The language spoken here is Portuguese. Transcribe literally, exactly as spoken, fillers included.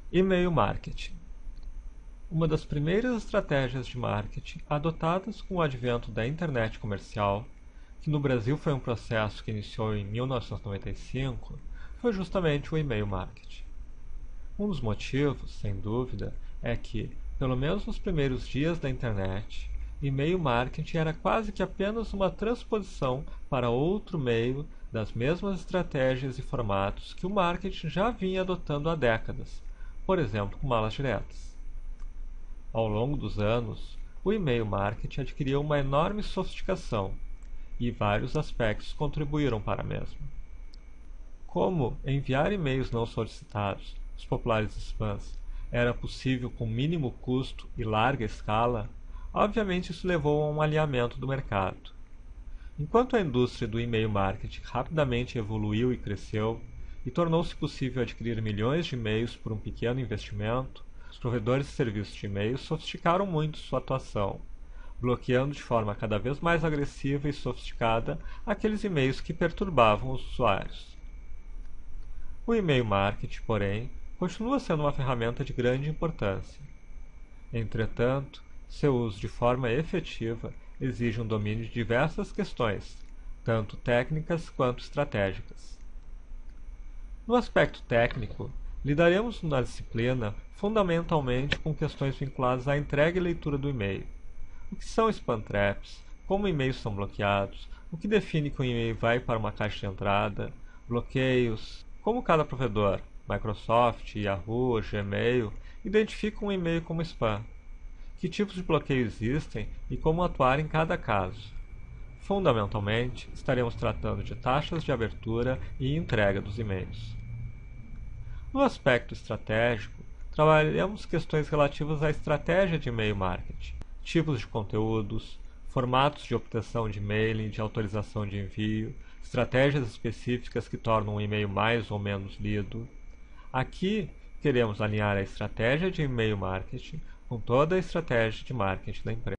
E-mail marketing. Uma das primeiras estratégias de marketing adotadas com o advento da internet comercial, que no Brasil foi um processo que iniciou em mil novecentos e noventa e cinco, foi justamente o e-mail marketing. Um dos motivos, sem dúvida, é que, pelo menos nos primeiros dias da internet, e-mail marketing era quase que apenas uma transposição para outro meio das mesmas estratégias e formatos que o marketing já vinha adotando há décadas, por exemplo, com malas diretas. Ao longo dos anos, o e-mail marketing adquiriu uma enorme sofisticação e vários aspectos contribuíram para a mesma. Como enviar e-mails não solicitados, os populares spams, era possível com mínimo custo e larga escala, obviamente isso levou a um alinhamento do mercado. Enquanto a indústria do e-mail marketing rapidamente evoluiu e cresceu, e tornou-se possível adquirir milhões de e-mails por um pequeno investimento, os provedores de serviços de e-mail sofisticaram muito sua atuação, bloqueando de forma cada vez mais agressiva e sofisticada aqueles e-mails que perturbavam os usuários. O e-mail marketing, porém, continua sendo uma ferramenta de grande importância. Entretanto, seu uso de forma efetiva exige um domínio de diversas questões, tanto técnicas quanto estratégicas. No aspecto técnico, lidaremos na disciplina fundamentalmente com questões vinculadas à entrega e leitura do e-mail. O que são spam traps, como e-mails são bloqueados, o que define que um e-mail vai para uma caixa de entrada, bloqueios, como cada provedor, Microsoft, Yahoo, Gmail, identifica um e-mail como spam, que tipos de bloqueio existem e como atuar em cada caso. Fundamentalmente, estaremos tratando de taxas de abertura e entrega dos e-mails. No aspecto estratégico, trabalharemos questões relativas à estratégia de e-mail marketing, tipos de conteúdos, formatos de obtenção de mailing, de autorização de envio, estratégias específicas que tornam o e-mail mais ou menos lido. Aqui, queremos alinhar a estratégia de e-mail marketing com toda a estratégia de marketing da empresa.